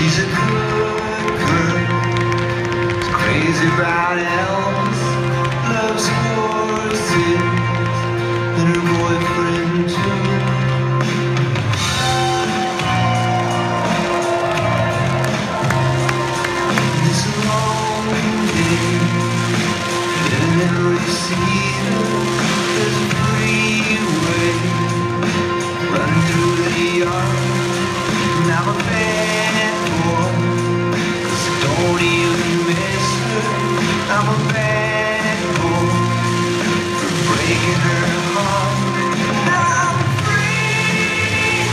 She's a good girl, she's crazy about elves, loves horses, and her boyfriend too. This long day, living in Reseda, there's a freeway running through the yard, and I'm a bad boy, 'cause I don't even miss her. I'm a bad boy for breaking her heart. I'm free,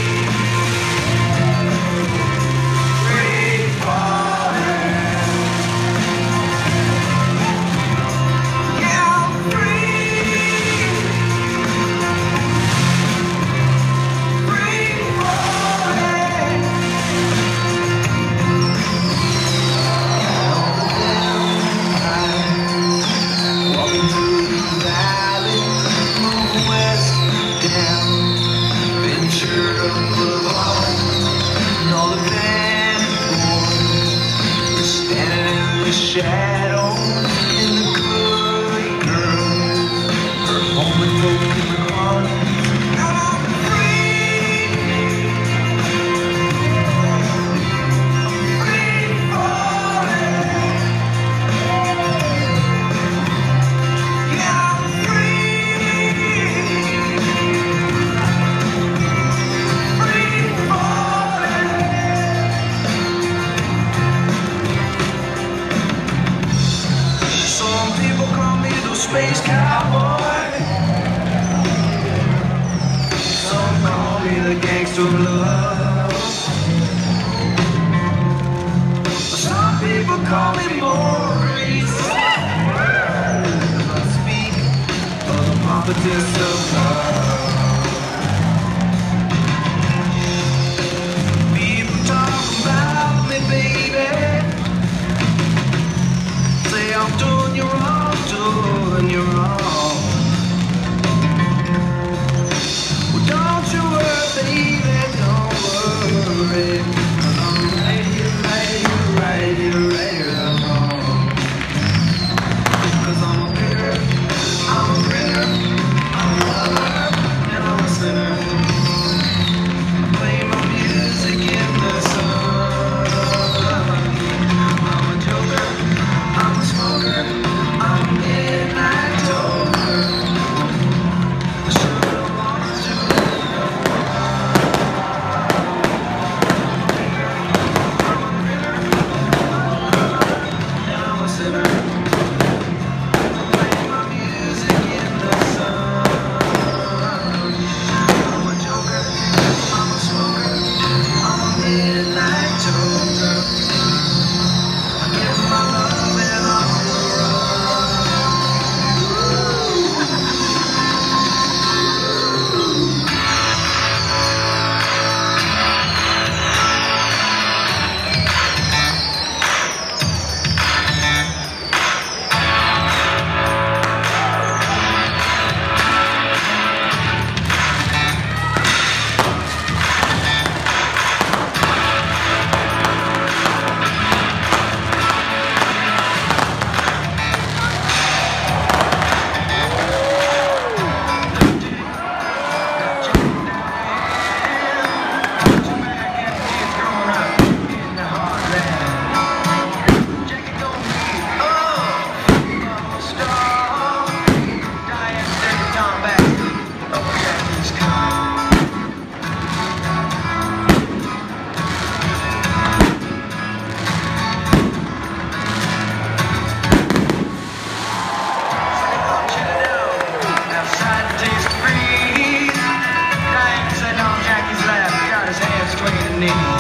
free falling. Yeah, I'm free, free falling. Walking through the valley, moving west down Ventura Boulevard, and all the bad boys are standing in the shadow, and the good girl, her home and broken heart. I'm free, free falling. Yeah, I'm free, free falling. Some people call me the space cowboy, some call me the gangster of love, some people call me Maurice, 'cause I speak of the competence of love. People talk about me, baby, say I'm doing you wrong, doing you wrong. Well, don't you worry, baby, don't worry, 'cause I'm right here, right here, right here, right here, I'm wrong. 'Cause I'm a picker, I'm a winner, I'm a lover, and I'm a sinner. I play my music in the sun. I'm a joker, I'm a smoker, I'm a midnight toker. I should've wanted to I'm a winner, and I'm a sinner. I play my music in the sun. I'm a joker, I'm a smoker, I'm a midnight toker. I give my love and I'm on the run. Need